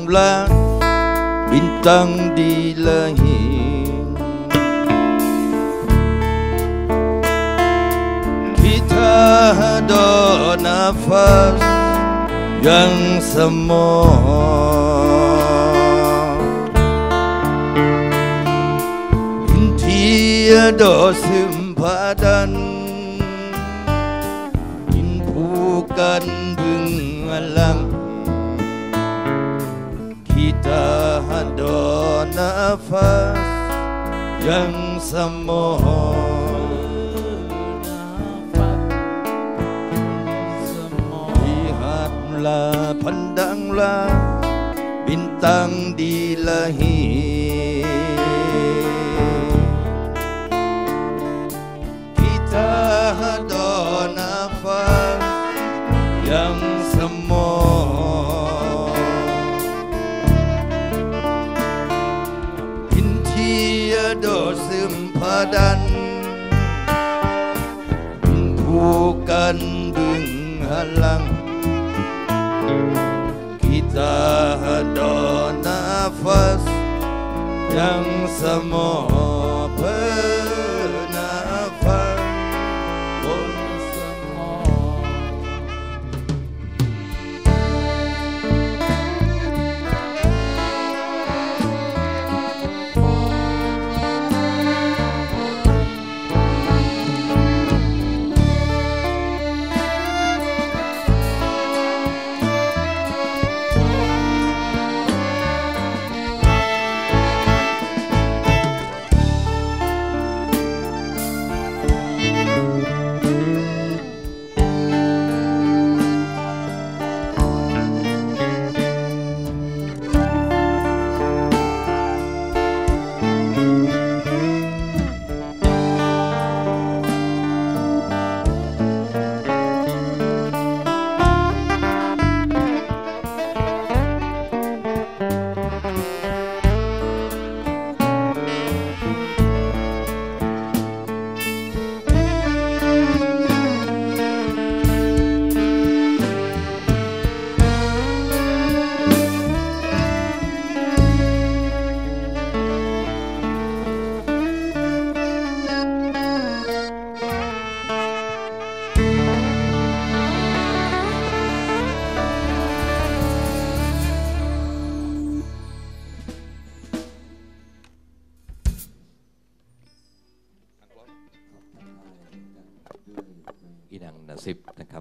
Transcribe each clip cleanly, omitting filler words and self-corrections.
Pandanglah bintang di langit, kita ada nafas yang sama, tiada sempadan, bukan bengalang. Kita ada nafas yang sama, lihatlah, pandanglah bintang di langit, kita ada nafas yang sama, tiada sempadan, bukan menghalang. Kita ada nafas yang sama, bernafas pun sama. Inang nasibนะครับ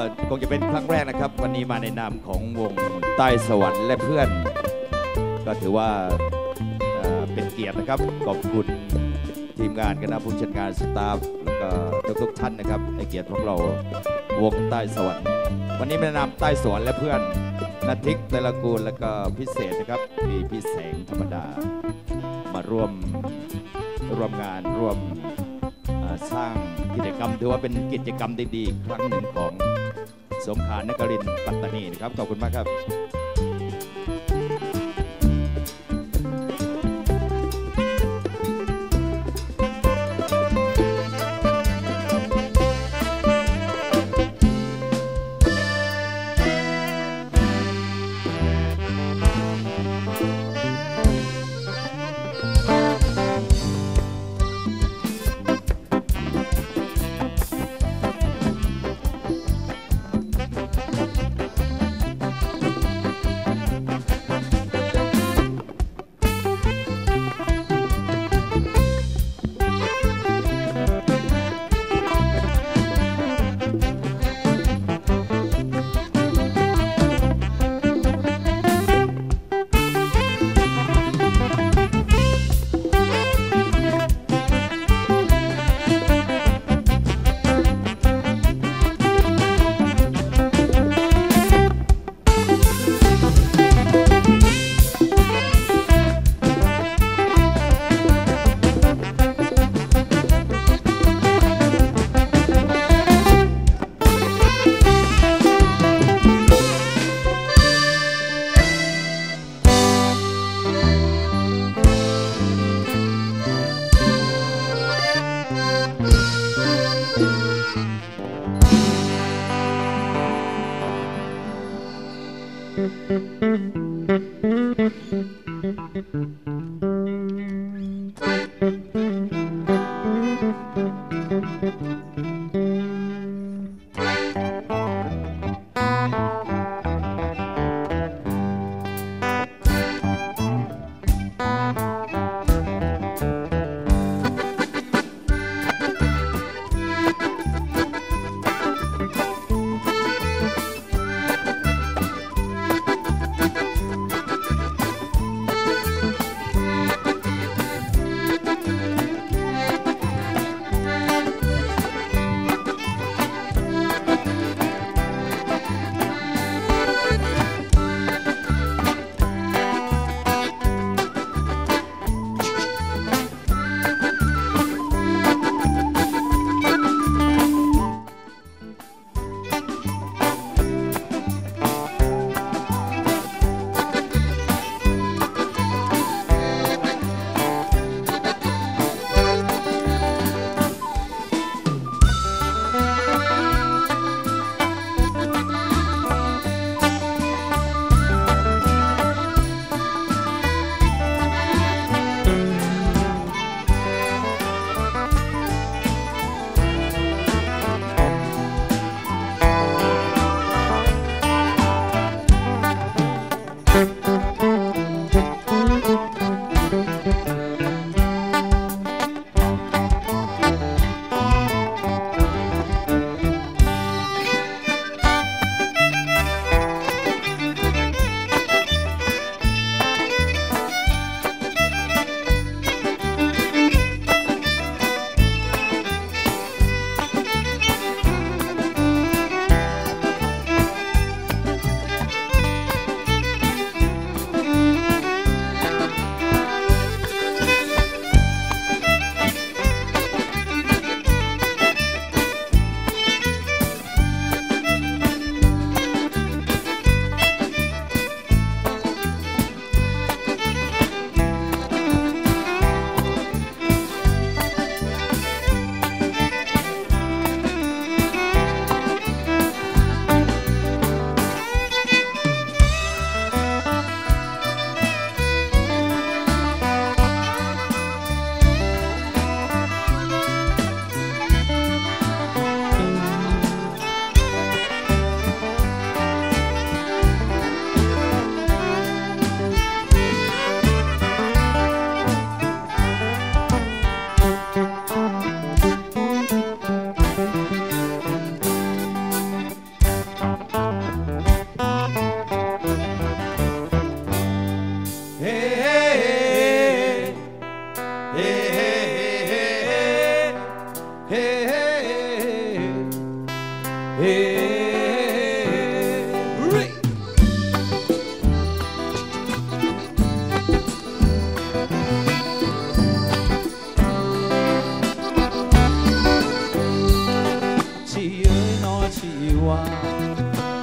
คงจะเป็นครั้งแรกนะครับวันนี้มาในนามของวงใต้สวรรค์และเพื่อนก็ถือว่าเป็นเกียรตินะครับขอบคุณทีมงานคณะผู้จัดการสตาฟแล้วก็ทุกท่านนะครับให้เกียรติพวกเราวงใต้สวรรค์วันนี้ในนามใต้สวรรค์และเพื่อนนัททิกไตรกูลแล้วก็พิเศษนะครับมีพี่แสงธรรมดามาร่วมงานร่วมสร้างกิจกรรมถือว่าเป็นกิจกรรมดีๆครั้งหนึ่งของสงขลานครินทร์ปัตตานีนะครับขอบคุณมากครับ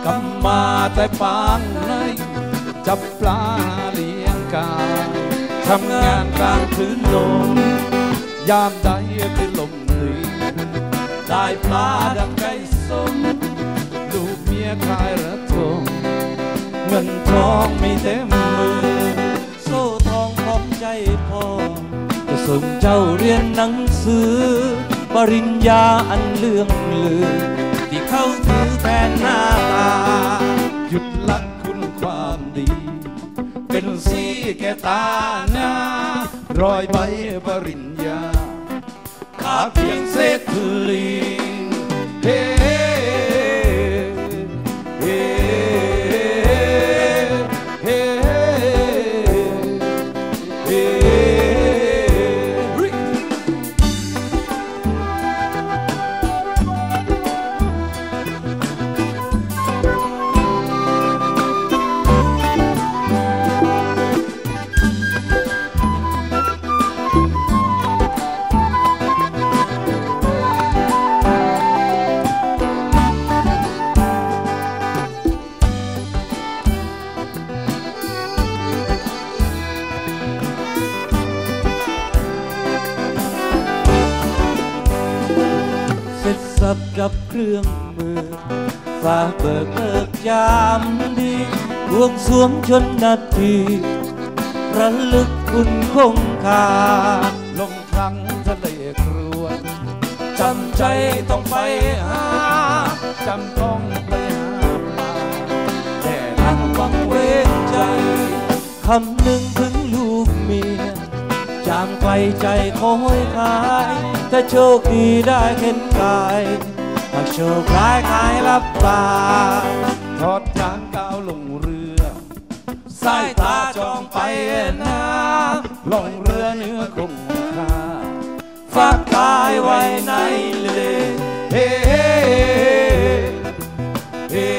กำมาแต่ปางในจับปลาเลี้ยงกาทำงานกลางคืนลมยามใดคือลมดีได้ปลาดังไก่ส้มลูกเมียขายระทมเงินทองมีเต็มมือโซ่ทองของใจพ่อจะส่งเจ้าเรียนหนังสือปริญญาอันเลื่องลือที่เขาถือแทนหน้าตาหยุดลักคุณความดีเป็นสีแก่ตาหน้ารอยใบปริญญาขาเพียงเศษธุลีเฮ้เฮ้เฮ้เฮ้สับกับเครื่องมือฟ้าเบิกเลิกยามดีบวงสรวงชนนาทีระลึกคุณคงคาลงครั้งทะเลครวญจำใจต้องไปหาจำต้องไปหาปลาแต่ทั้งวังเวงใจคำหนึ่งถึงลูกเมียจามไกลใจคอยขายถ้าโชคดีได้เห็นกายหากโชคร้ายขายรับตาทอดยางก้าวลงเรือสายตาจองไปนะลงเรือเนื้อคงคาฝากกายไว้ในเลเฮ้เฮ้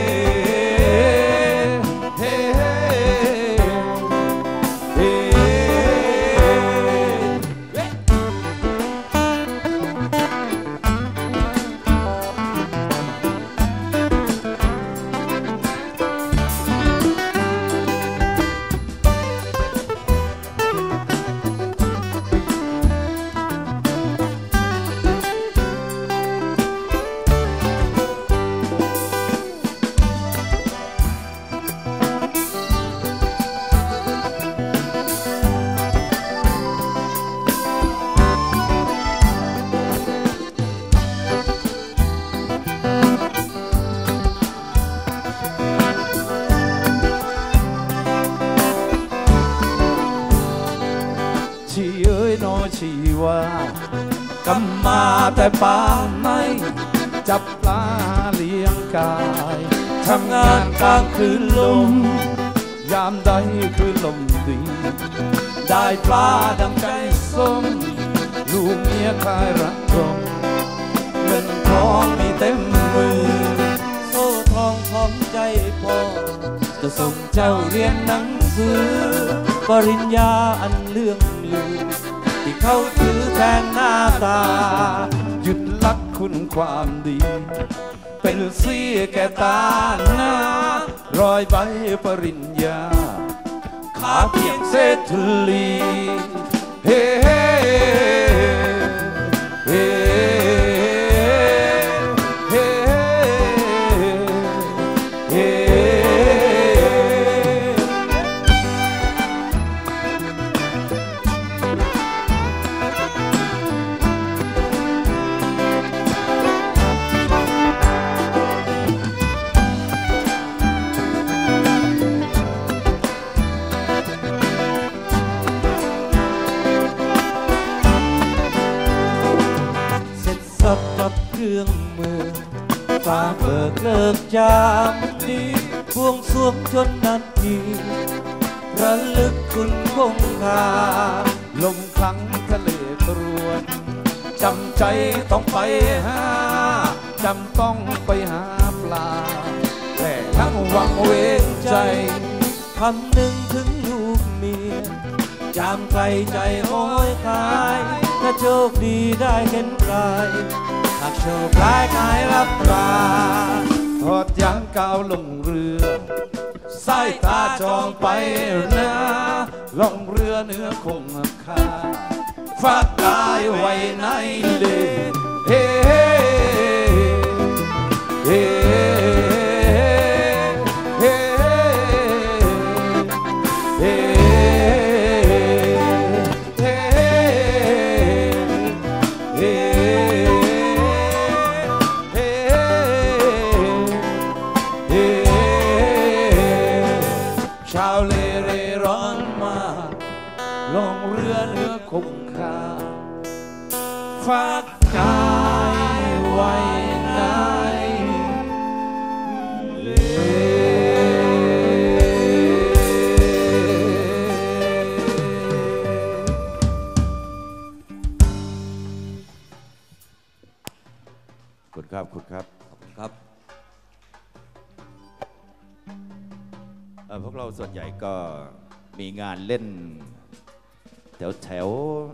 ชีวากำมาแต่ป่าไม้จับปลาเลี้ยงกายทำงานกลางคืนลมยามใดคือลมดีได้ปลาดังไก่ส้มลูกเมียขายรักรมเงินทองมีเต็มมือโซ่ทองของใจพ่อจะส่งเจ้าเรียนหนังสือปริญญาอันเลื่องลือที่เขาถือแทนหน้าตาหยุดลักคุณความดีเป็นสีแก่ตาหน้ารอยใบปริญญาขาเพียงเศษธุลีเฮ้เฮ้เฮ้เฮ้เฮ้กับเครื่องมือฟ้าเบิกเลิกยามดีบวงสรวงชนนาทีระลึกคุณคงคาลมครั้งทะเลครวญจำใจต้องไปหาจำต้องไปหาปลาแต่ทั้งวังเวงใจคำหนึ่งถึงลูกเมียจามไกลใจห้อยคายถ้าโชคดีได้เห็นกายหากโชคร้ายขายรับตาทอดยางก้าวลงเรือสายตาจองไปนะล่องเรือเนื้อคงคาฝากกายไว้ในเลเฮ้เฮ้เฮ้เฮ้ชาวเลเร่ร่อนมาล่องเรือเนื้อคงคาฝากกายไว้ในเลคุณครับคุณครับขอบคุณครับพวกเราส่วนใหญ่ก็มีงานเล่นแถว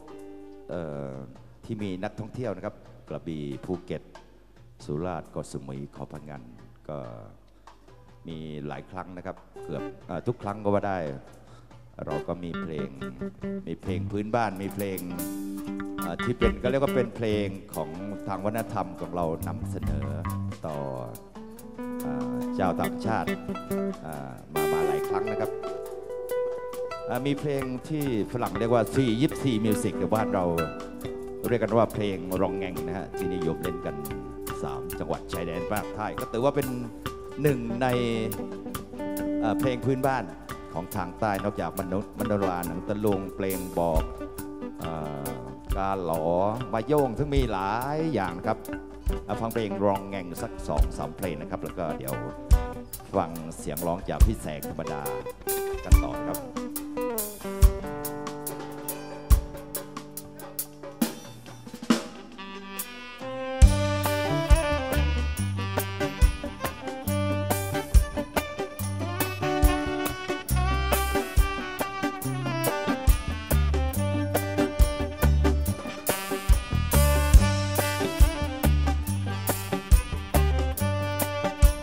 ที่มีนักท่องเที่ยวนะครับกระบี่ภูเก็ตสุราษฎร์เกาะสมุยเกาะพะงันก็มีหลายครั้งนะครับเกือบทุกครั้งก็ว่าได้เราก็มีเพลงพื้นบ้านมีเพลงที่เป็นก็เรียกว่าเป็นเพลงของทางวัฒนธรรมของเรานำเสนอต่อเจ้าต่างชาติมาหลายครั้งนะครับมีเพลงที่ฝรั่งเรียกว่า424 Music หรือบ้านเราเรียกกันว่าเพลงรองแงงนะฮะที่นิยมเล่นกัน3จังหวัดชายแดนภาคใต้ก็ถือว่าเป็นหนึ่งในเพลงพื้นบ้านของทางใต้นอกจากมโนราหนังตะลุงเพลงบอกกาหลอมาโย่งซึ่งมีหลายอย่างครับฟังเพลงรองแงงสัก 2-3 เพลงนะครับแล้วก็เดี๋ยวฟังเสียงร้องจากพี่แสงธรรมดากันต่อครับ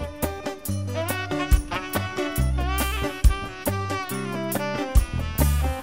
ฝ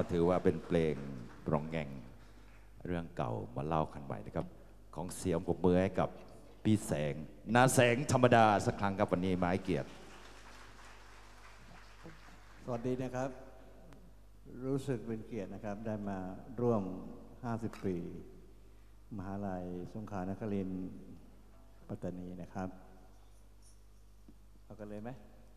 ถือว่าเป็นเพลงร้องแง่งเรื่องเก่ามาเล่ากันใหม่นะครับของเสียงปรบมือให้กับพี่แสงนาแสงธรรมดาสักครั้งครับวันนี้มาให้เกียรติสวัสดีนะครับรู้สึกเป็นเกียรตินะครับได้มาร่วม50 ปีมหาลัยสงขลานครินทร์ปัตตานีนะครับเอากันเลยไหม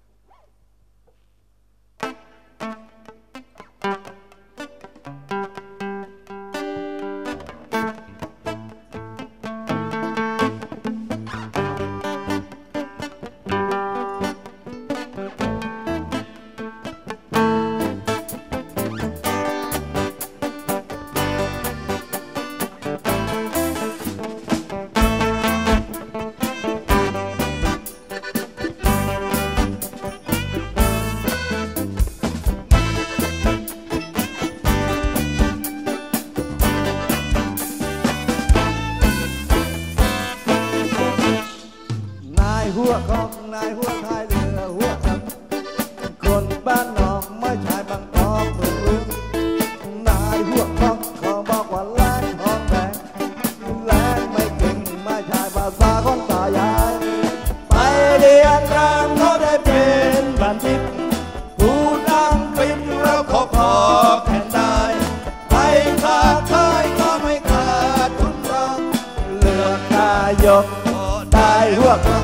หัวของนายหัวท้ายเรือหัวครับคนบ้านนอกไม่ใช่บางกอกเมืองลึกนายหัวของเขาบอกว่าแรงของแรงแรงไม่เก่งไม่ใช่ภาษาของตายายไปเรียนรามเขาได้เป็นบัณฑิตผู้ดังเป็นเราเขาพอแข่งได้ไปค้าขายก็ไม่ขาดทุนรองเลือกนายกได้หัวของ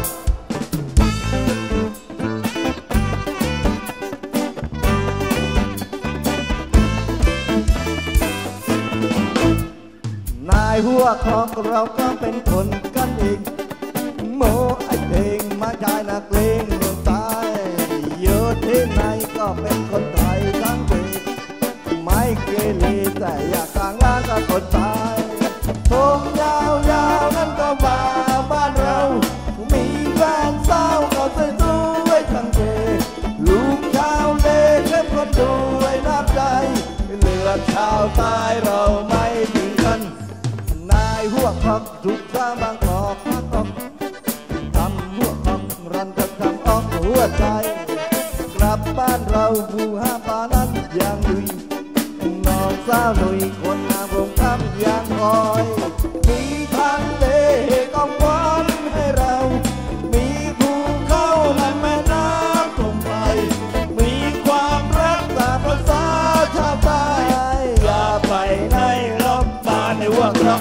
นายหัวของเราก็เป็นคนกันเองโมไอเพลงมาจายนักเลงเมืองใต้อยู่ที่ไหนก็เป็นคนไทยทั้งเด็กไม่เกเรแต่อยากต่างงานกับคนตายผมยาวๆนั้นก็มาบ้านเรามีแฟนสาวก็สวยๆทั้งเด็กลูกชาวเลเล่นคนด้วยน้ำใจเหลือชาวใต้เราไม่ทิ้งกันนายหัวของถูกสร้างบางกอกมาตอกทำหัวของรันกับทำออกหัวใจกลับบ้านเราผู้ห้าปานั้นอย่างลุยน้องสาวหนุ่ยคนงามรงคำอย่างคอยมีทางเลกองควันให้เรามีภูเขาและแม่น้ำตรงไปมีความรักตามภาษาชาวใต้อย่าไปไหนรอบบ้านในหัวครับ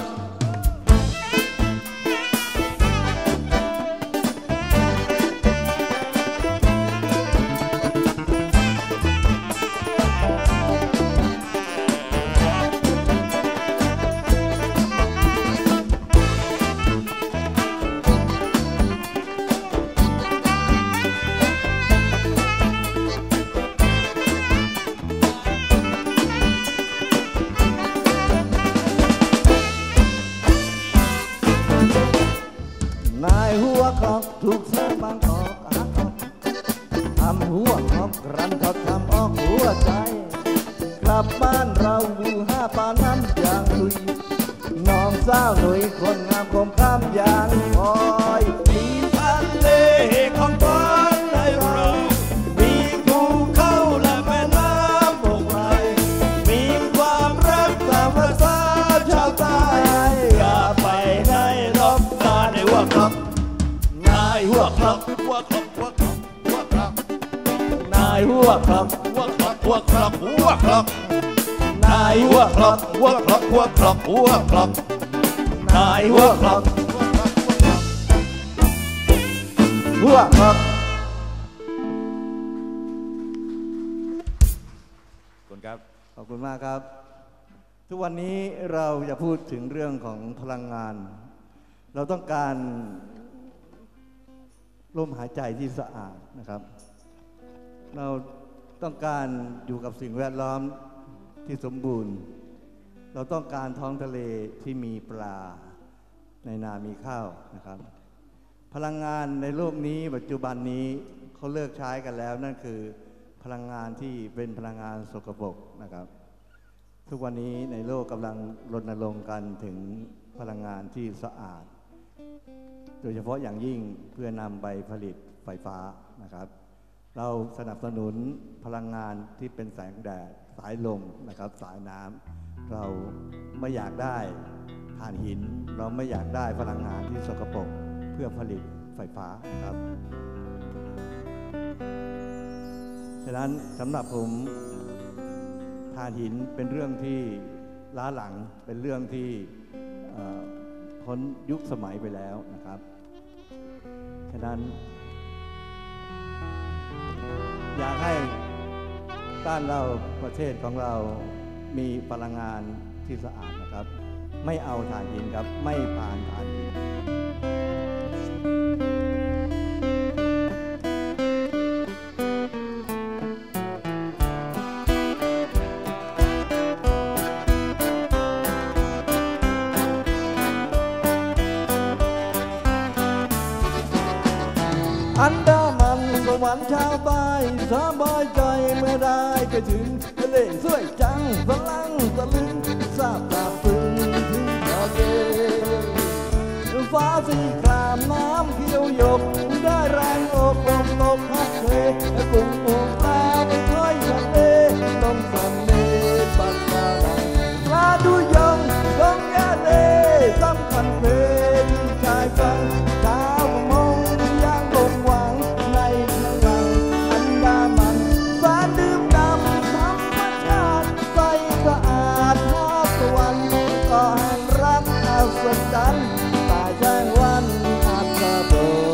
นายหัวของถูกเสื้อบางกอกหักออกทำหัวของรันเขาทำออกหัวใจกลับบ้านเราบูห้าปานั้นอย่างลุยน้องสาวหนุ่ยคนงามคมข้ามอย่างคอยมีทะเลของบ้านในเรามีภูเขาและแม่น้ำบกไหลมีความรักตามภาษาชาวใต้อย่าไปไหนรอบบ้านในหัวครับนายหัวครับหัวครับหัวครับหัวครับนายหัวครับหัวครับหัวครับหัวครับนายหัวครับหัวครับหัวครับหัวครับนายหัวครับหัวครับคุณครับขอบคุณมากครับทุกวันนี้เราจะพูดถึงเรื่องของพลังงานเราต้องการลมหายใจที่สะอาดนะครับเราต้องการอยู่กับสิ่งแวดล้อมที่สมบูรณ์เราต้องการท้องทะเลที่มีปลาในนามีข้าวนะครับพลังงานในโลกนี้ปัจจุบันนี้เขาเลิกใช้กันแล้วนั่นคือพลังงานที่เป็นพลังงานสกปรกนะครับทุกวันนี้ในโลกกำลังรณรงค์กันถึงพลังงานที่สะอาดโดยเฉพาะอย่างยิ่งเพื่อนำไปผลิตไฟฟ้านะครับเราสนับสนุนพลังงานที่เป็นแสงแดดสายลมนะครับสายน้ำเราไม่อยากได้ถ่านหินเราไม่อยากได้พลังงานที่สกปรกเพื่อผลิตไฟฟ้านะครับฉะนั้นสำหรับผมถ่านหินเป็นเรื่องที่ล้าหลังเป็นเรื่องที่พ้นยุคสมัยไปแล้วนะครับฉะนั้นอยากให้บ้านเราประเทศของเรามีพลังงานที่สะอาดนะครับไม่เอาถ่านหินครับไม่ผ่านถ่านหินอันดามันสวรรค์ชาวใต้สบายใจเมื่อได้ไปถึงทะเลสวยจังพลังตะลึงทราบตาพึงถึงทะเลฟ้าสีครามน้ำเขียวหยกได้แรงอกลมตกพัดเทกุ้งปูปลาไปค่อยทะเลต้องสำเร็จปักมาปลาดูยองลงยาเลสำคัญเพลงชายฟังชาวมงยังลงหวังในพลังอันดามันสารดื่มดำธรรมชาติใสสะอาดทอดตะวันก็แห่งรักอัศจรรย์ตายแจ้งวันอัศโบ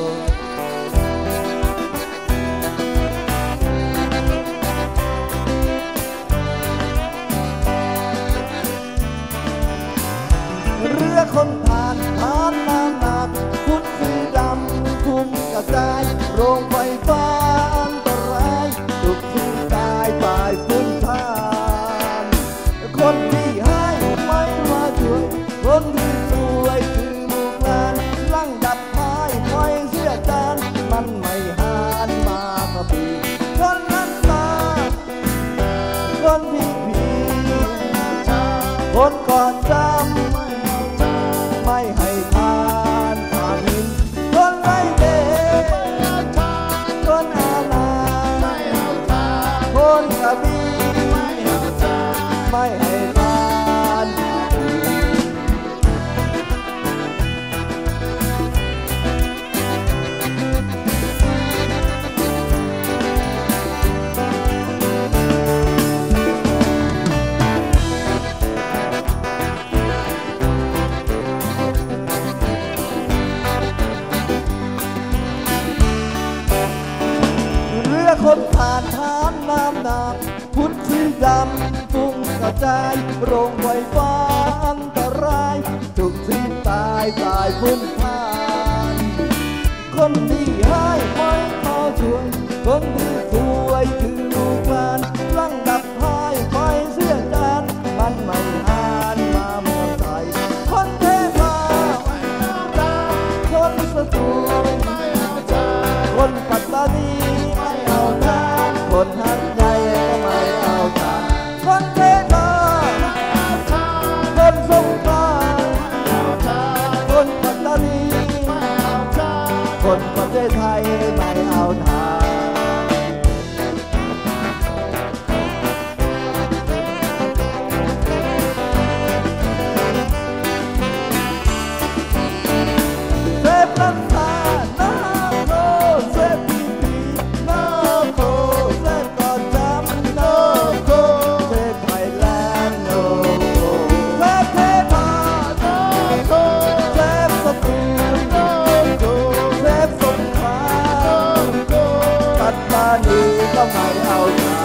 เรือคนผ่านน้ำหนักพุทธสีดำคุ้มกระจายโรงไฟฟ้าอันตรายทุกที่ตายตายฟุ้งท่านคนที่ให้ไม่มาช่วยคนที่ช่วยคือลูกหลานลั่งดับท้ายไฟเสียจานมันไม่หานมากระปีคนนั้นตาคนที่ผีคนก่อนจำไม่ให้ทานถ่านหินคนไร้เดชคนอาณาคนกระบี่ไม่ให้ทานคนผ่านทานน้ำหนักพุทธสีดำฟุ้งกระจายโรงไฟฟ้าอันตรายทุกสิ่งตายตายฟุ้งท่านคนที่ให้ไม่มาช่วยคนที่ช่วยคือลูกหลานลั่งดับพายไฟเสียจานมันไม่หานมาเมื่อใส่คนเทพาคนสตูลคนปัตตานีคนหัดใหญ่ก็ไม่เอาทานคนเทพาคนสงขลาคนปัตตานีคนประเทศไทยไม่เอาทานเซฟน้ำตาน้ำโลเซฟนี้ก็ไม่เอาทาน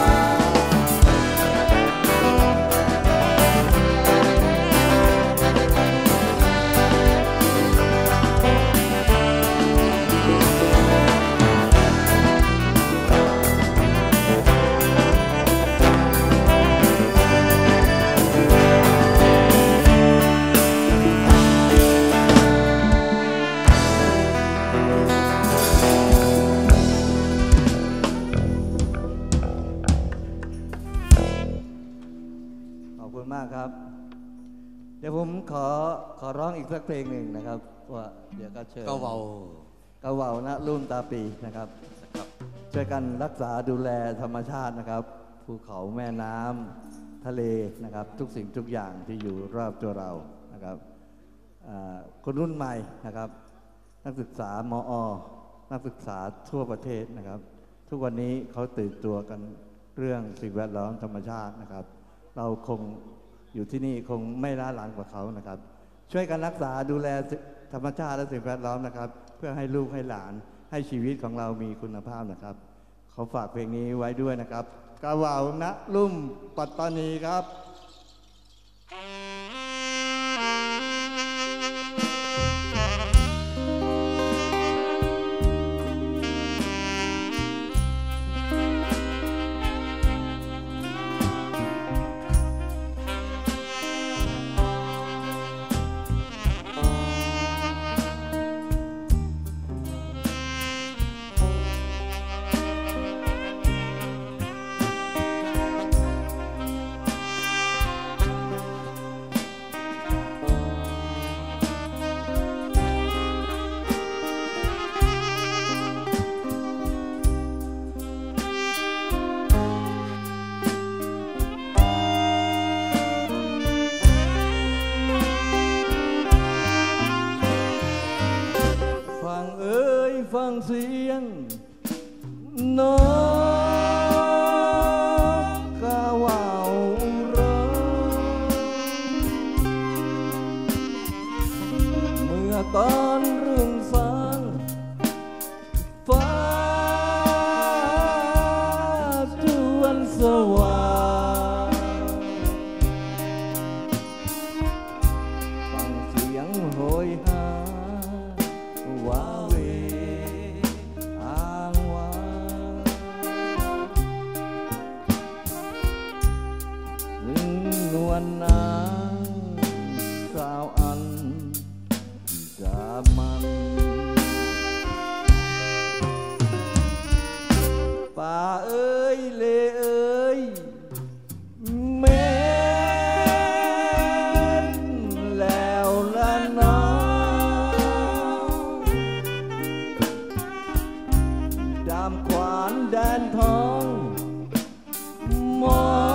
มากครับเดี๋ยวผมขอร้องอีกสักเพลงหนึ่งนะครับว่าเดี๋ยวก็เชิญกะเวานะลุ่มตาปีนะครับช่วยกันรักษาดูแลธรรมชาตินะครับภูเขาแม่น้ำทะเลนะครับทุกสิ่งทุกอย่างที่อยู่รอบตัวเรานะครับคนรุ่นใหม่นะครับนักศึกษามอ.นักศึกษาทั่วประเทศนะครับทุกวันนี้เขาตื่นตัวกันเรื่องสิ่งแวดล้อมธรรมชาตินะครับเราคงอยู่ที่นี่คงไม่ล้าหลังกว่าเขานะครับช่วยกันรักษาดูแลธรรมชาติและสิ่งแวดล้อมนะครับเพื่อให้ลูกให้หลานให้ชีวิตของเรามีคุณภาพนะครับเขาฝากเพลงนี้ไว้ด้วยนะครับกะว่าวณลุ่มปัตตานีครับฟังเสียงนกกะว่าวร้องเมื่อตอนรุ่งสางฟ้าจวนสว่างฟังเสียงโหยหาว้าเวนางสาวอันดามันป่าเอ้ยเลเอ้ยเม็ดแล้วละน้องดามขวานแดนทองมอง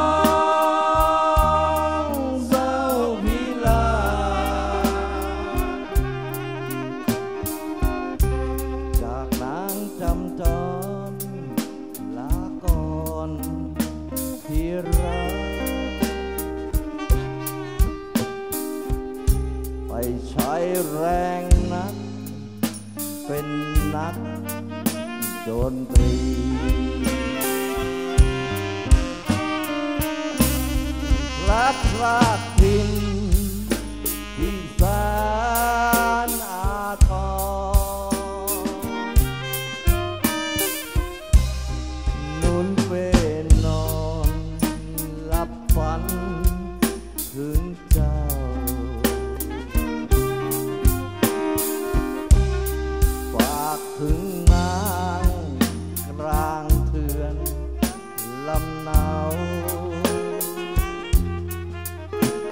ใช้แรงนักเป็นนักดนตรีรักราดดินที่แสนอาทรนุ่นเป็นนอนหลับฝันถึงเจ้าถึงนางกลางเถื่อนลำเนา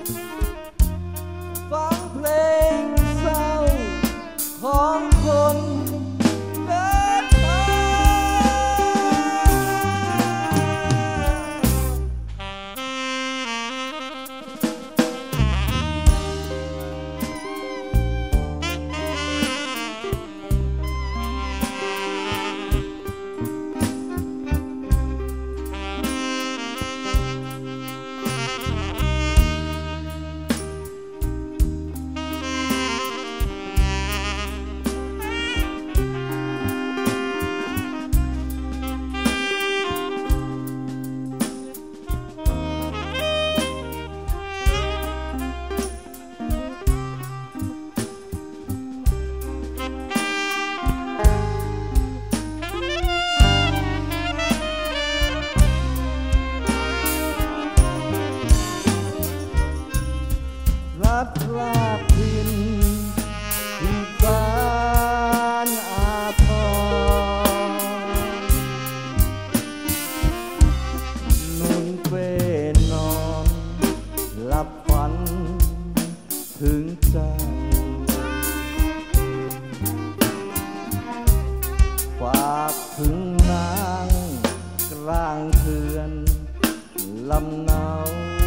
างเขื่อนลำเนา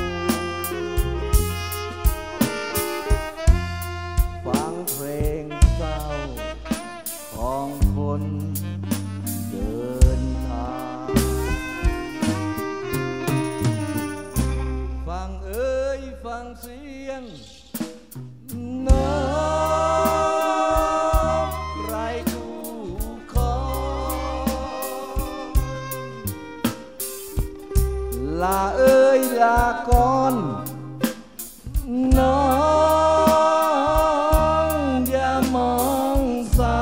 ฟังเพลงเศร้าของคนเดินทางฟังเอ้ยฟังเสียงน้ำไรคู่คอยลาเอ้ยลาก่อนน้องอย่ามองเศร้า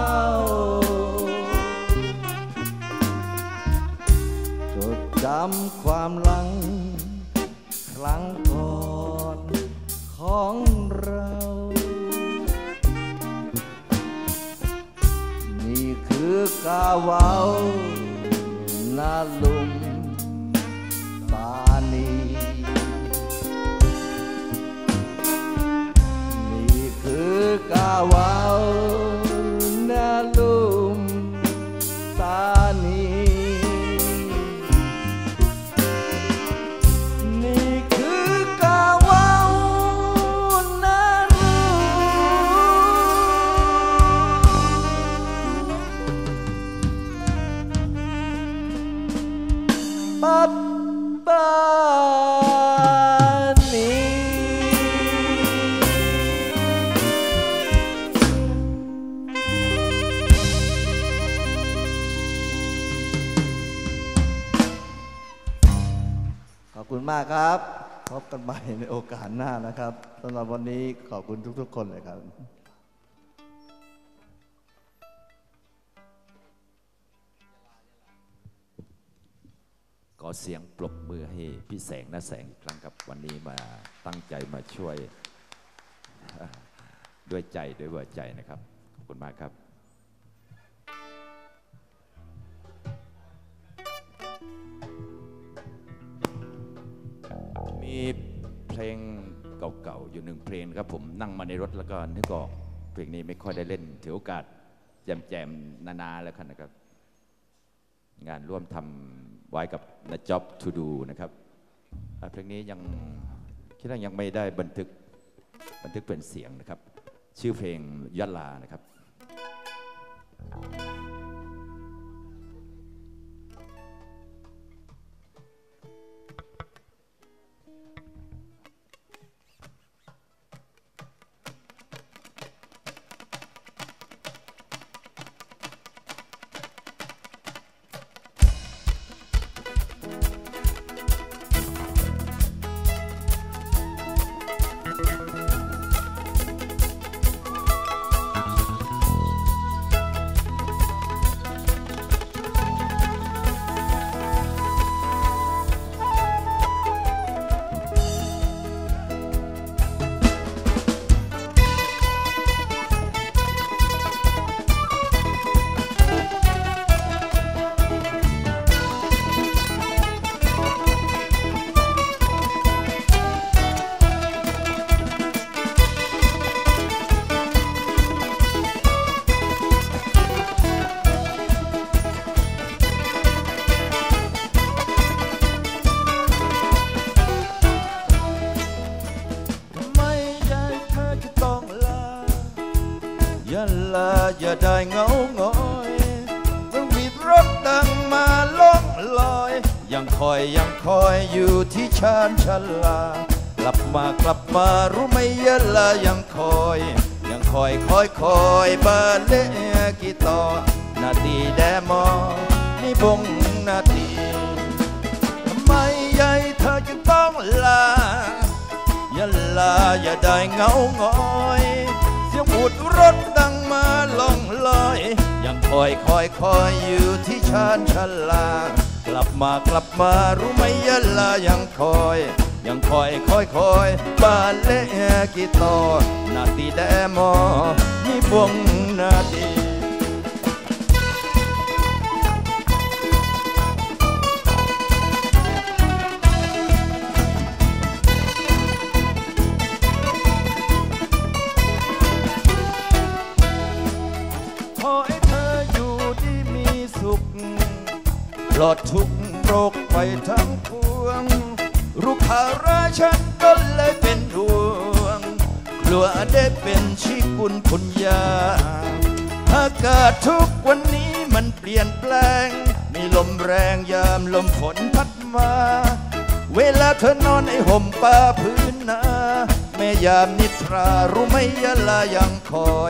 จดจำความหลังครั้งก่อนของเรานี่คือกาเว้านาลุมตานีนี่คือกาเว้านาลุมตานีนี่คือกาเว้านาลุมปัตตานีขอบคุณมากครับพบกันใหม่ในโอกาสหน้านะครับสำหรับวันนี้ขอบคุณทุกๆคนเลยครับขอเสียงปรบมือให้พี่แสงน้าแสงอีกครั้งครับวันนี้มาตั้งใจมาช่วยด้วยใจด้วยหัวใจนะครับขอบคุณมากครับมีเพลงเก่าๆอยู่หนึ่งเพลงครับผมนั่งมาในรถแล้วก็นึกออกเพลงนี้ไม่ค่อยได้เล่นถือโอกาสแจมๆนาๆแล้วกันนะครับงานร่วมทำไว้กับนะจ็อบทูดูนะครับเพลงนี้ยังคิดว่ายังไม่ได้บันทึกเป็นเสียงนะครับชื่อเพลงยะลานะครับอย่าได้เงาหงอยต้องมีรถดังมาล่องลอยยังคอยอยู่ที่ชานชาลากลับมารู้ไหมยะลายังคอยบาเลกีตอนาทีแดมอนี่บงนาทีทำไมยายเธอจึงต้องลายะลาอย่าได้เงาหงอยเสียงบูดรถดังมาล่องลอยยังคอยอยู่ที่ชานชาลากลับมารู้ไหมยะลายังคอยบาเลกีตอนาทีแดมอนี่บงนาที ปลอดทุกข์โรคไปทั้งพวงรู้ข่าวร้ายฉันก็เลยเป็นห่วงกลัวได้เป็นชีกุลคุณยาอากาศทุกวันนี้มันเปลี่ยนแปลงมีลมแรงยามลมฝนพัดมาเวลาเธอนอนให้ห่มป้าพื้นนาแม่ยามนิทรารู้ไหมยะลายังคอย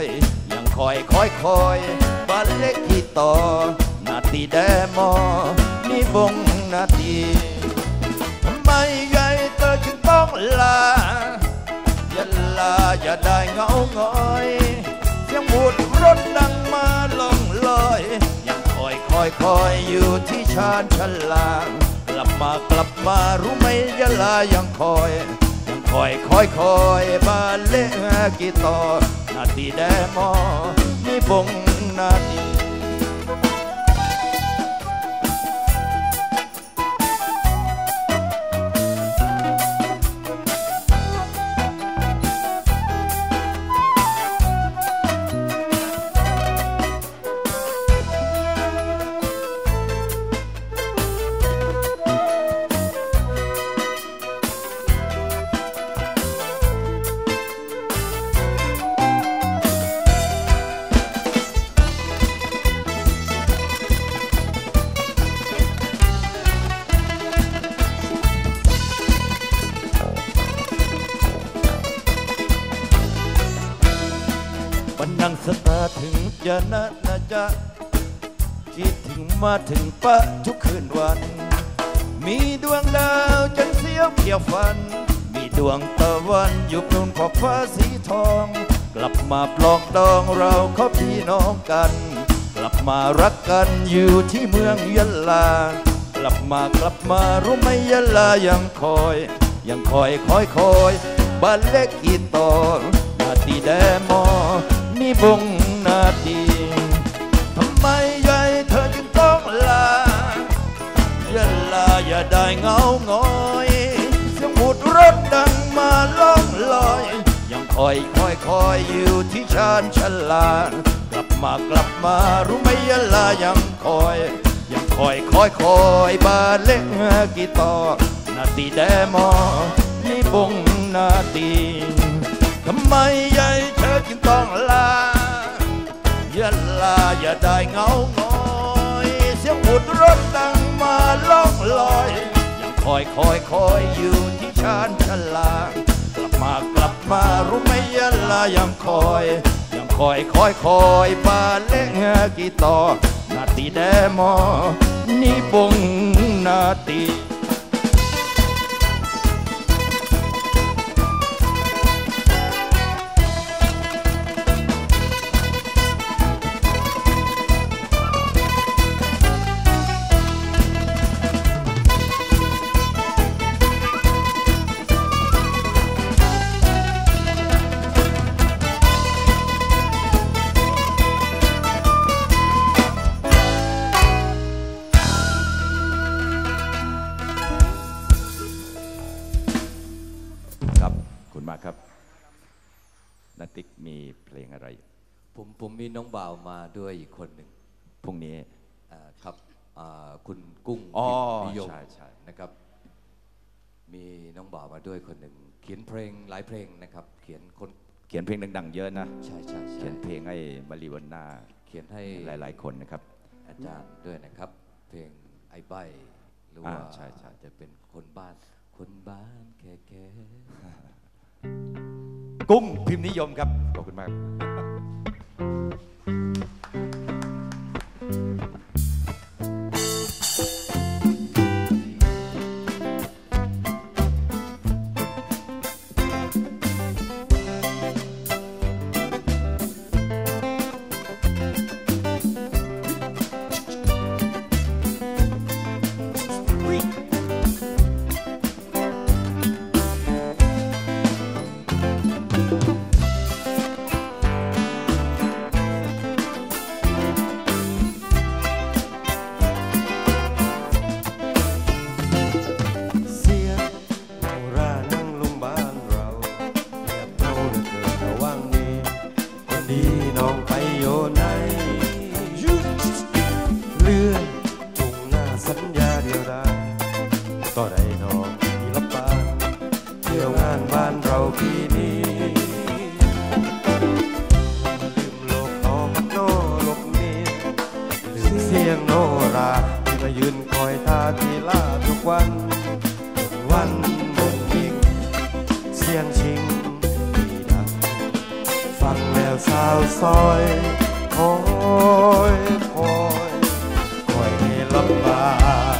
บ้านเล็กกี่ต่อนาตีแดมอนี่บงนาตีทำไมใหญ่เธอจึงต้องลายะลาอย่าได้เงาหงอยเสียงบูดรถดังมาล่องลอยยังคอยอยู่ที่ชานชลากลับมารู้ไหมยะลายังคอยบ้านเล็กกี่ต่อนาทีแดมอนี่บงนาทีนั่งสตาถึงจะนะจะคิดถึงมาถึงปะทุกคืนวันมีดวงดาวจันเสียวเกี่ยวฟันมีดวงตะวันอยู่บนขอบฟ้าสีทองกลับมาปลองดองเราเขาพี่น้องกันกลับมารักกันอยู่ที่เมืองยะลากลับมารู้ไหมยะลายังคอยบ้านเล็กกี่ต่อนาทีแดมอนี่บงนาทีทำไมใหญ่เธอจึงต้องลายะลาอย่าได้เงาหงอยเสียงบูดรถดังมาล่องลอยยังคอยอยู่ที่ชานชลากลับมารู้ไหมยะลายังคอยบ้านเล็กกี่ต่อนาทีแดมอนี่บงนาทีทำไมใหญ่เธอจึงต้องลายะลาอย่าได้เงาหงอยเสียงบูดรถดังมาล่องลอยยังคอยอยู่ที่ชานชลากลับมารู้ไหมยะลายังคอยบ้านเล็กกี่ต่อนาทีแดมอนี่บงนาทีครับนักติ๊กมีเพลงอะไรผมมีน้องบ่าวมาด้วยอีกคนหนึ่งพรุ่งนี้ครับคุณกุ้งนิยมนะครับมีน้องบ่าวมาด้วยคนหนึ่งเขียนเพลงหลายเพลงนะครับเขียนเพลงดังๆเยอะนะใช่เขียนเพลงให้มาริวันนาเขียนให้หลายๆคนนะครับอาจารย์ด้วยนะครับเพลงไอ้ใบหรือว่าจะเป็นคนบ้านแค่กุ้งพิมพ์นิยมครับขอบคุณมากเอยท่าทีลาทุกวันวันมุ่งมิ่งเสียงชิงดีดังฟังแล้วสาวซอยคอยคอยคอยให้ลำบาก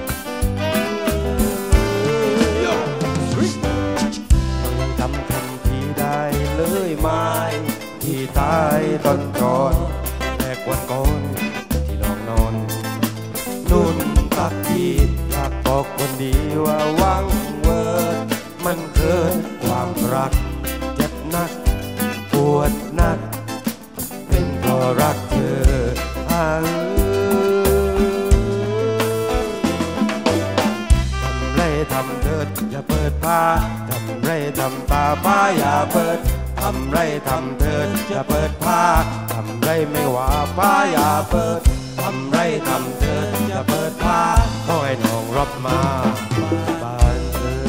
จำคำที่ได้เลยไหมที่ตายตอนก่อนแรกวันก่อนที่ลองนอนนุ่นตักที่อยากบอกคนดีว่าวังเวิร์ดมันเกินความรักเจ็บนักปวดนักเป็นเพราะรักเธอทำไรทำเถิดอย่าเปิดผ้าทำไรทำตาผ้าอย่าเปิดทำไรทำเถิดอย่าเปิดผ้าทำไรไม่ว่าผ้าอย่าเปิดทำไรทำเถิดอย่าเปิดผ้าขอให้น้องรับมาบ้านเธอ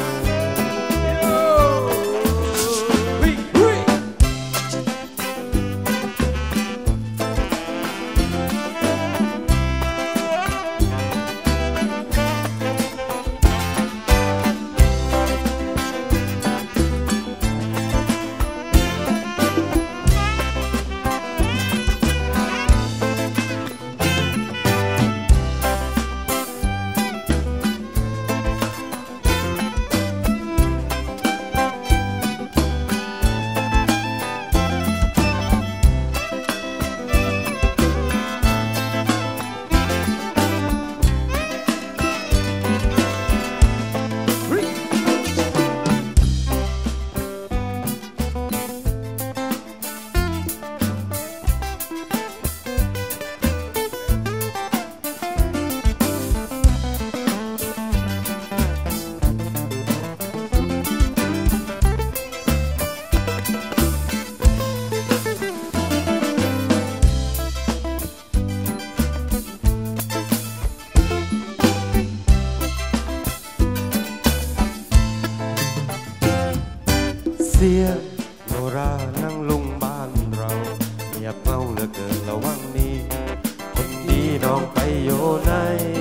เสียงโนรานั่งลุงบ้านเราเงียบเงาเหลือเกินระวังนี้คนดีน้องไปโยไหน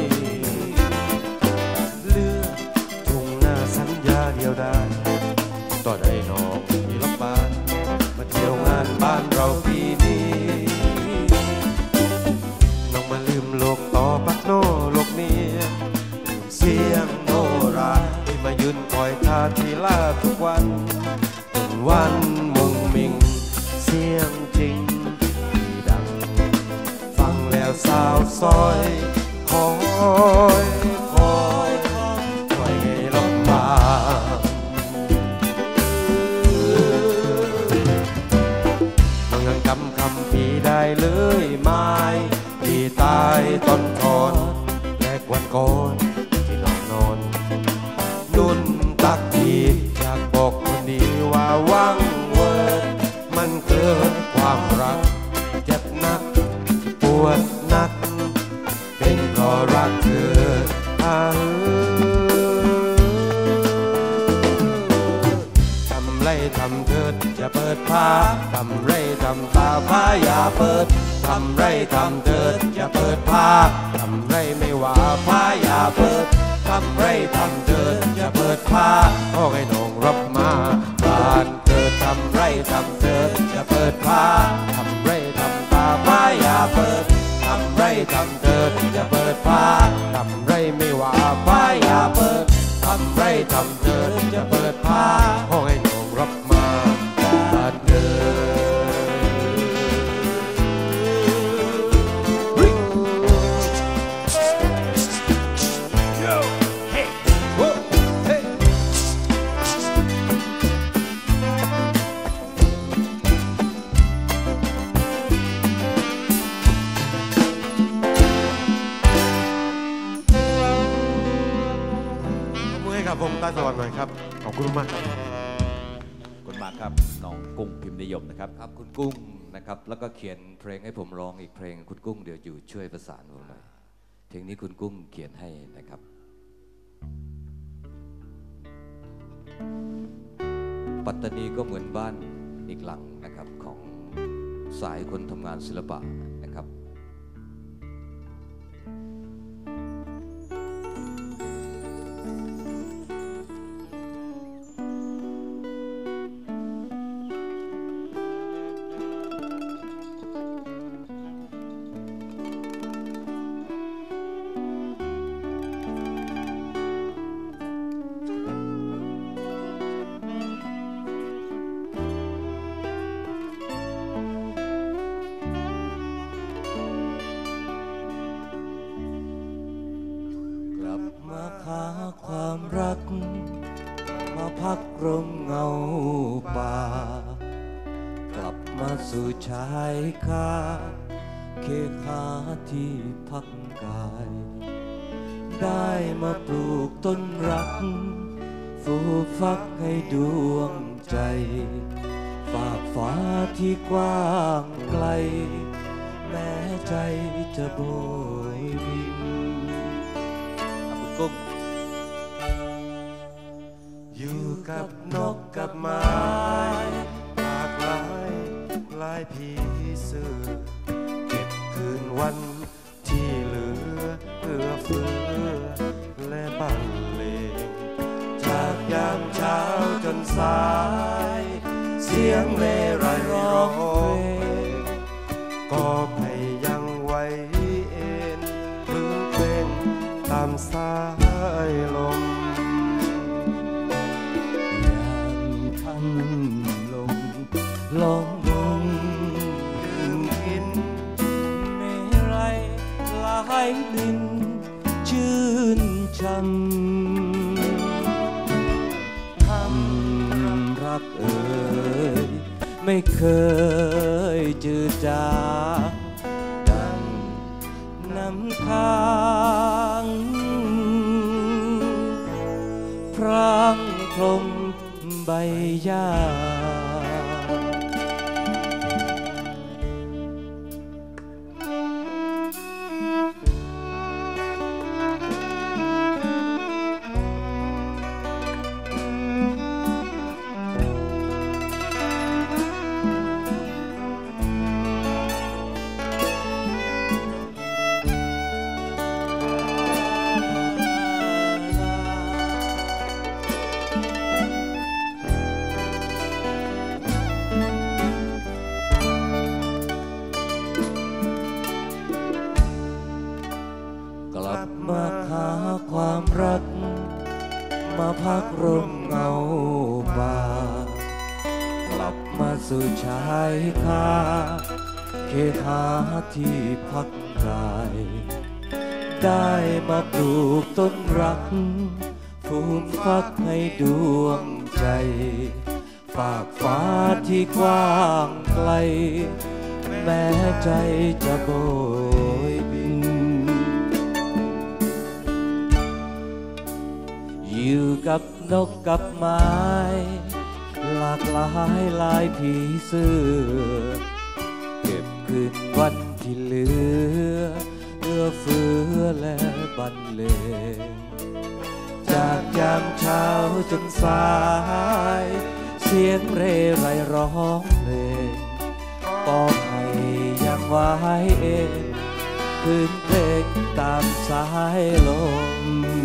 เลือทุ่งหน้าสัญญาเดียวได้ต่อได้น้องมีรักบ้านมาเที่ยวงานบ้านเราปีนี้น้องมาลืมโลกต่อปักโนโลกนี้เสียงโนราที่มายืนคอยท่าทีลาทุกวันวันมุ่งมิ่งเสียงจริงที่ดังฟังแล้วสาวซอยคอยคอยคอยให้ลำบากน้องยังจำคำพี่ได้เลยไหมที่ตายตอนก่อนแรกวันก่อนที่น้องนอนนุ่นตักทีอยากบอกคนดีว่าวังเวิร์ดมันเกินความรักเจ็บนักปวดนักเป็นเพราะรักเธอทำไรทำเถิดอย่าเปิดผ้าทำไรทำตาผ้าอย่าเปิดทำไรทำเถิดอย่าเปิดผ้าทำไรไม่ว่าผ้าอย่าเปิดทำไรทำเถิดอย่าเปิดผ้าขอให้น้องรับมาบ้านเกิดทำไรทำเถิดอย่าเปิดผ้าทำไรทำตาผ้าอย่าเปิดทำไรทำเถิดอย่าเปิดผ้าทำไรไม่ว่าผ้าอย่าเปิดทำไรทำเถิดอย่าเปิดผ้าขอให้น้องรับมาบ้านเกิดผมใต้สวรรค์หน่อยครับขอบคุณมากครับขอบคุณมากครับน้องกุ้งพิมพ์นิยมนะครับครับคุณกุ้งนะครับแล้วก็เขียนเพลงให้ผมร้องอีกเพลงคุณกุ้งเดี๋ยวอยู่ช่วยประสานผมหน่อยเพลงนี้คุณกุ้งเขียนให้นะครับปัตตานีก็เหมือนบ้านอีกหลังนะครับของสายคนทำงานศิลปะนะครับลับมาหาความรักมาพักร่มเงาป่ากลับมาสู่ชายคาเคหาที่พักกายได้มาปลูกต้นรักฟูฟักให้ดวงใจฝากฟ้าที่กว้างไกลแม้ใจจะโบยบินกุ้งอยู่กับนกกับไม้หลากหลายลายผีเสื้อเก็บคืนวันที่เหลือเอื้อเฟื้อและบังเลงจากยามเช้าจนสายเสียงเร่ร่ายร้องเพลงก็พยังไว้เอ็นหรือเพลงตามสายลมยามค่ำลงลองบนยืนกินเมรัยลายลิ้นชื่นช่ำทำรักเอ่ยไม่เคยจืดจางดังน้ำค้างพรางพรมใบหญ้ากลับมาหาความรักมาพักร่มเงาป่ากลับมาสู่ชายคาเคหาที่พักกายได้มาปลูกต้นรักฟูมฟักให้ดวงใจฝากฟ้าที่กว้างไกลแม้ใจจะโบยบินอยู่กับนกกับไม้หลากหลายลายผีเสื้อเก็บคืนวันที่เหลือเอื้อเฟื้อและบรรเลงจากยามเช้าจนสายเสียงเร่ร่ายร้องเพลงก็ให้ยังไว้เองคืนเพลงตามสายลม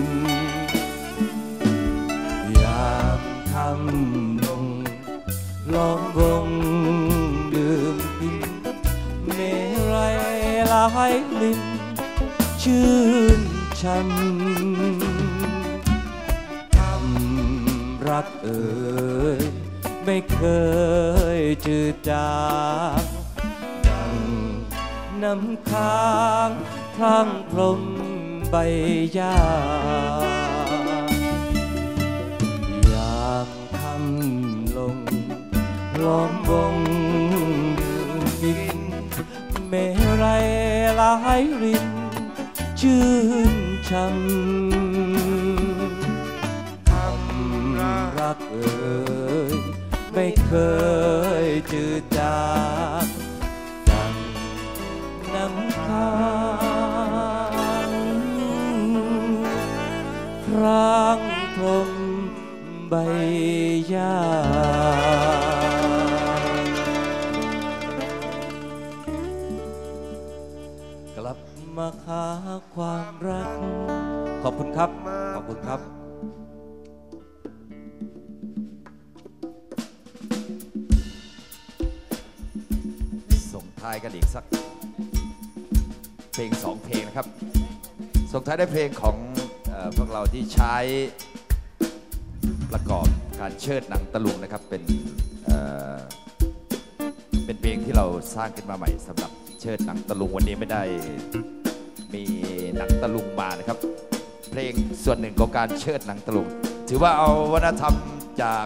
ยามค่ำลงล้อมวงดื่มกินเมรัยลายลิ้นชื่นช่ำทำรักเอ่ยไม่เคยจืดจางดังน้ำค้างพรั่งพรมใบหญ้ายามค่ำลงล้อมวงดื่มกินเมรัยลายรินชื่นช่ำทำรักเอ่ยไม่เคยจืดจางดังน้ำค้างพรางพรมใบหญ้ากลับมาหาความรักขอบคุณครับขอบคุณครับส่งท้ายกันอีกสักเพลง2 เพลงนะครับส่งท้ายด้วยเพลงของพวกเราที่ใช้ประกอบการเชิดหนังตะลุงนะครับเป็นเพลงที่เราสร้างขึ้นมาใหม่สำหรับเชิดหนังตะลุงวันนี้ไม่ได้มีหนังตะลุงมานะครับเพลงส่วนหนึ่งของการเชิดหนังตะลุงถือว่าเอาวัฒนธรรมจาก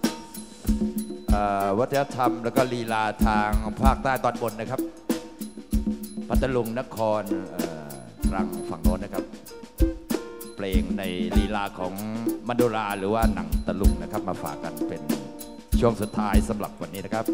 วัฒนธรรมแล้วก็ลีลาทางภาคใต้ตอนบนนะครับพัทลุงนครตรังฝั่งโน้นนะครับเพลงในลีลาของมโนราหรือว่าหนังตะลุงนะครับมาฝากกันเป็นช่วงสุดท้ายสำหรับวันนี้นะครับ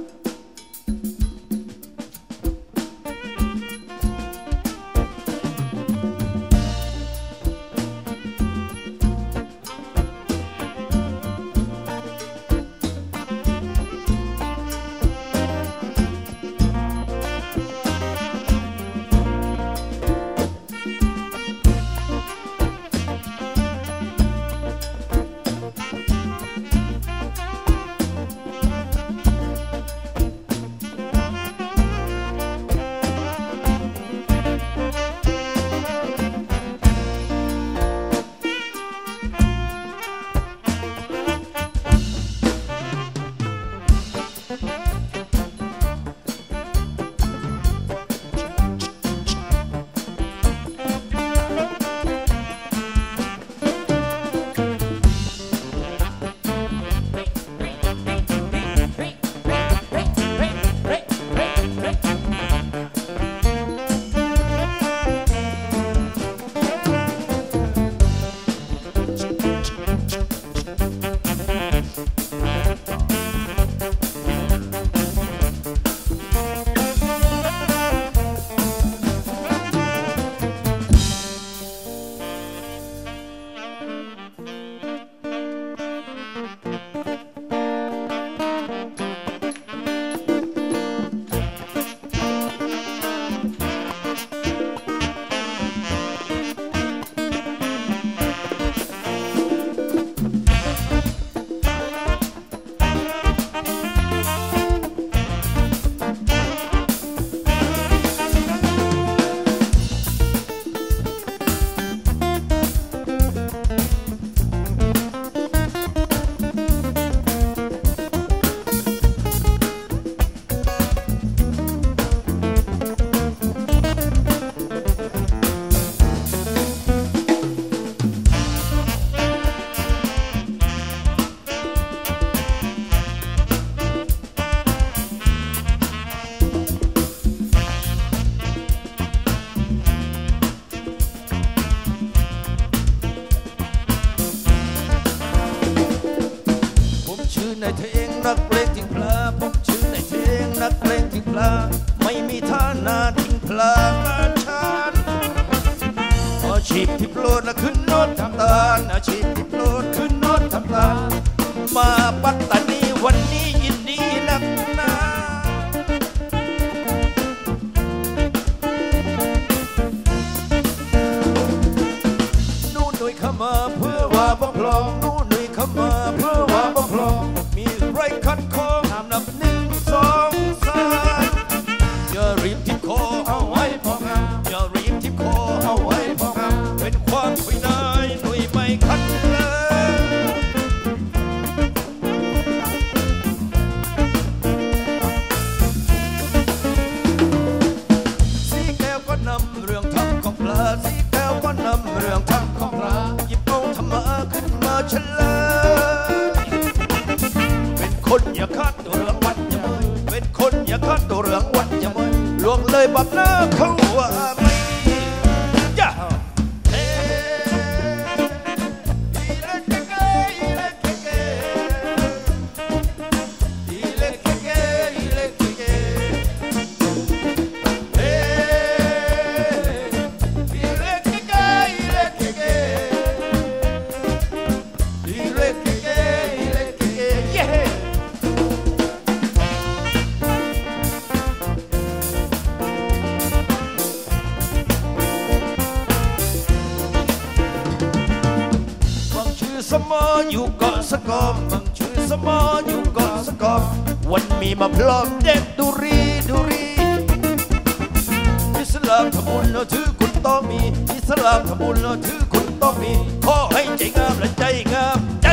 ในเพลงนักเพลงทิ้งพลาผมชื่อในเพลงนักเพลงทิ้งพลาไม่มีท่านาทิ้งพลางานฉันอาชีพที่โปรดและขึ้นโน้ตทำตาอาชีพที่โปรดขึ้นโน้ตทำตามาปัตตานีวันนี้ยินดีนักหนานู่นหน่วยเข้ามาเพื่อว่าบอกลองนู่นหน่วยเข้ามาเพื่อว่าบอกลองไรคัดคอห้ามนับ1 2 3อย่ารีบที่คอเอาไว้พองามอย่ารีบที่คอเอาไว้พองามเป็นความคุยได้หนุ่ยไม่คัดเลยสีแก้วก็นำเรื่องทำของปลาสีแก้วก็นำเรื่องทำของปลาหยิบเอาธรรมะขึ้นมาเฉลยคนอย่าคัดตัวเรื่องวัดอย่าเมยเป็นคนอย่าคัดตัวเรื่องวัดอย่าเมยลวงเลยบัดหน้าเขาว่าไม่ย่าสมออยู่เกาะสกอมบางชื่อสมออยู่เกาะสกอมวันมีมาพร้อมเด็ดดุรีอิสลามทำบุญเราถือคุณต้องมีอิสลามทำบุญเราถือคุณต้องมีขอให้ใจงามและใจงามใจ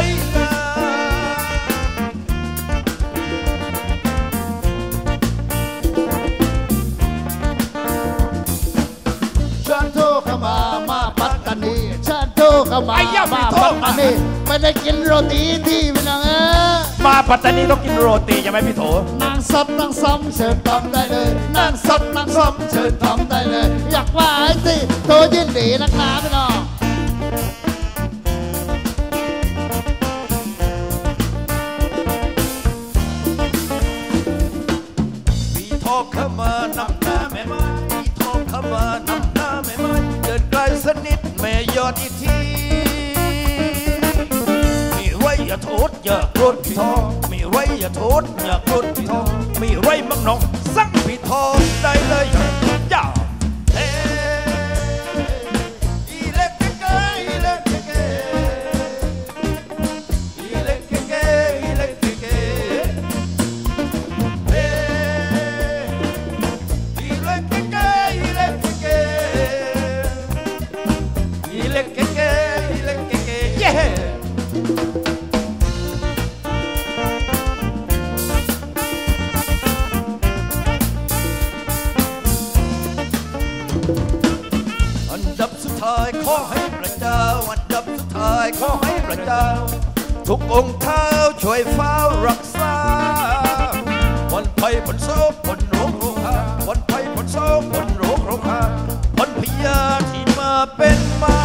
งามฉันโทรเข้ามาปัตตานีฉันโทรเข้าก็มาปัตตานีไม่ได้กินโรตีที่พี่น้องมาปัตตานีต้องกินโรตีใช่ไหมพี่โถนางสดนางซ้ำเชิญทำได้เลยนางสดนางซ้ำเชิญทำได้เลยอยากว่าไอ้สิโตยินดีนักหนาพี่น้องเข้ามานำหน้าแม่ไม้พี่ทองเข้ามานำหน้าแม่ไม้เดินไกลสนิทแม่ยอดอีกทีมีไรอย่าโทษอย่าโกรธพี่ทองมีไรอย่าโทษอย่าโกรธพี่ทองมีไรมั่งน้องสั่งพี่ทองได้เลยอย่าขอให้พระเจ้าอันดับสุดท้ายขอให้พระเจ้าทุกองค์เท้าช่วยเฝ้ารักษาวันภัยผลโศกผลโรคโรคาวันภัยผลโศกผลโรคโรคาผลพยาที่มาเป็นมา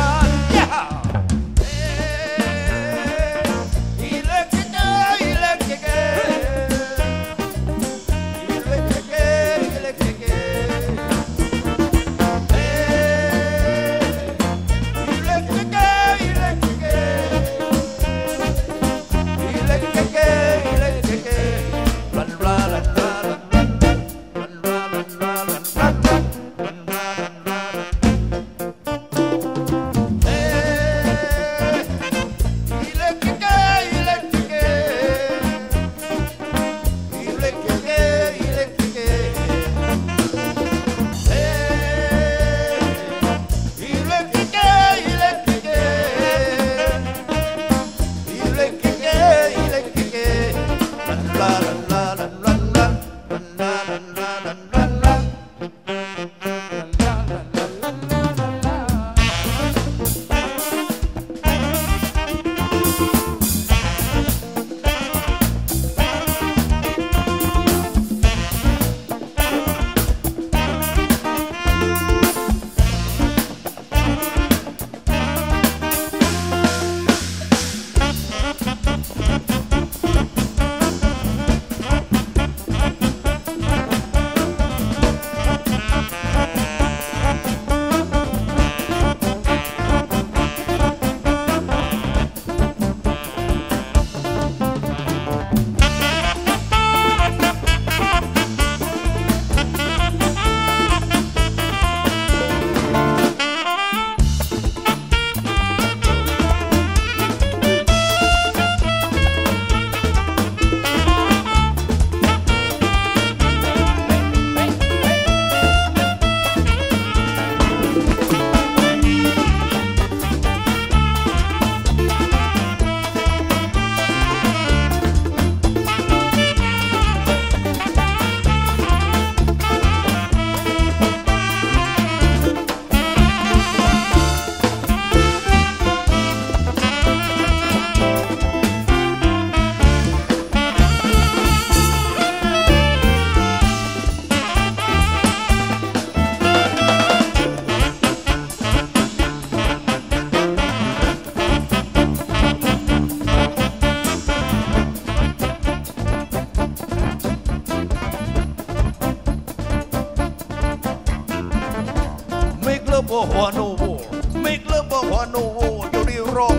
Make love no war. You the wrong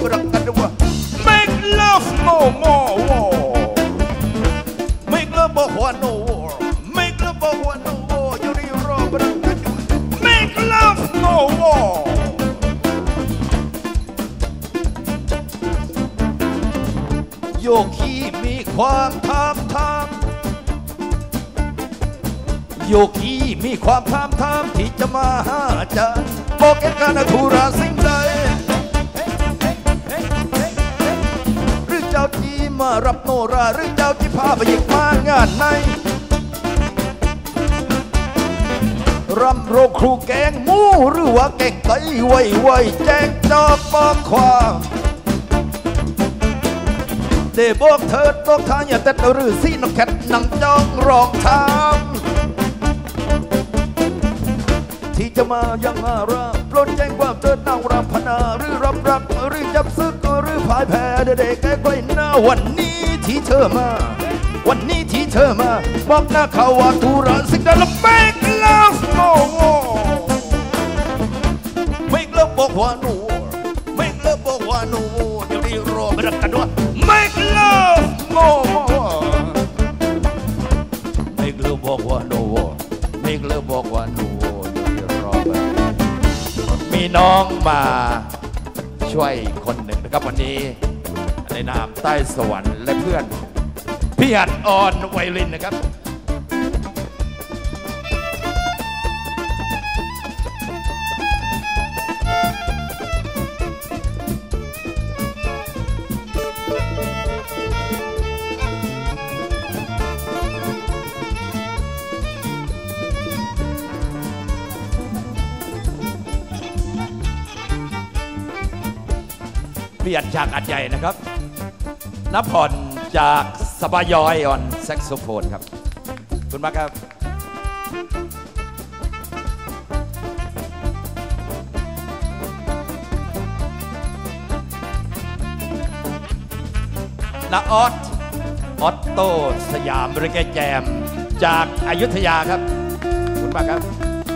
Make love no more war. Make love no war. Make love no war. You the wrong Make love no war. โยคีมีความทำโยคีมีความทำที่จะมาหาอาจารย์บอกแกการทุราสิ่งใดหรือเจ้าที่มารับโนราหรือเจ้าที่พาไปยิกมางานในรำโรครูแกงหมูหรือว่าแกงไก่ไว้แจ้งจอกบอกความเดบอกเถิดบอกทางอย่าเต็ดหรือซีนกแคทนังจ้องรองทางที่จะมายังอาราปล้นแจ้งความเถิดนางรำพนาหรือรับรักหรือจับซึกหรือพ่ายแพ้เด็กแก่ไว้หน้าวันนี้ที่เธอมาวันนี้ที่เธอมาบอกหน้าเขาว่าทุรนสิ่งใดละ make love more make love บอกว่า no make love บอกว่า no เดี๋ยวนี้รอไม่รักกันว่า make love more make love บอกว่า no make love บอกว่า no เดี๋ยวนี้รอมีน้องมาช่วยคนหนึ่งนะครับวันนี้ในนามใต้สวรรค์และเพื่อนพี่หัดอ่อนไวลินนะครับพี่หัดจากอัดใหญ่นะครับนภพรจากสบายอยออนแซกโซโฟนครับคุณมากครับนาออตโต้สยามบริเกแจมจากอยุธยาครับคุณมากครับ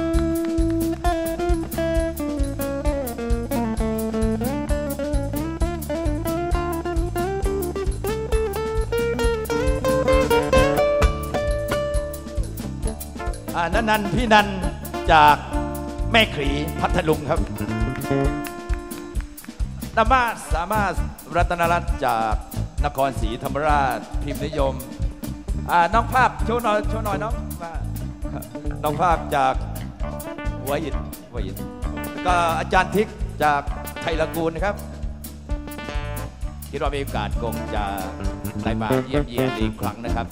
นันพี่นันจากแม่ขรีพัทลุงครับนามาสามารถรัตนรัตน์จากนครศรีธรรมราชพิมพ์นิยมน้องภาพโชว์หน่อยน้องภาพจากหัวหินก็อาจารย์ทิกจากไทยละกูลนะครับคิดว่ามีโอกาสคงจะได้มาเยี่ยมเยียนอีกครั้งนะครับ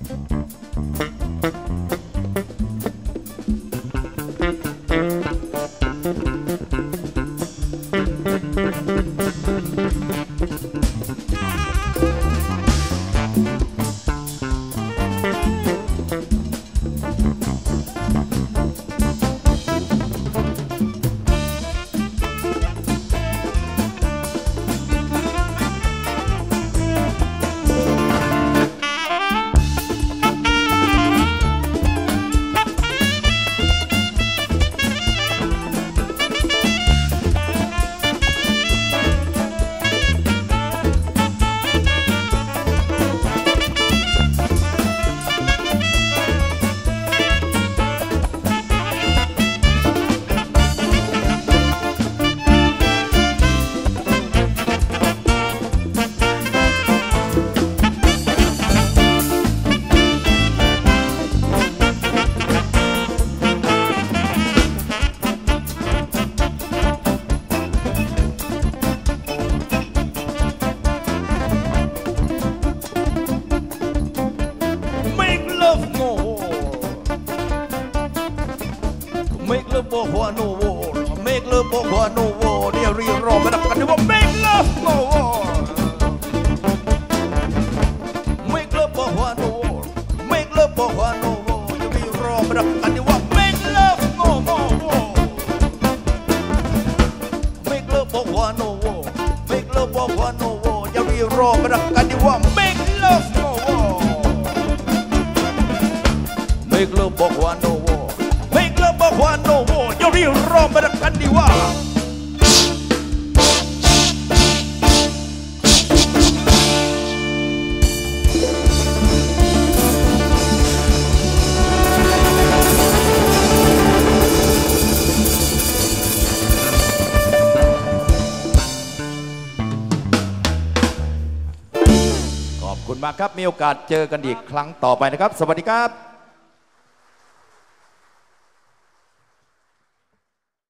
บอกว่า no war make love บอกว่า no war เดี๋ยวรีรอมาดับกันดีว่า make love no war make love บอกว่า no war make love บอกว่า no war เดี๋ยวรีรอมาดับกันดีว่า make love no more make love บอกว่า no war make love บอกว่า no war เดี๋ยวรีรอมาดับกันดีว่า make love no war make love บอกว่า no war make love บอกว่า no war เดี๋ยวรีรอมาดับกันดีว่าขอบคุณมากครับมีโอกาสเจอกันอีกครั้งต่อไปนะครับสวัสดีครับ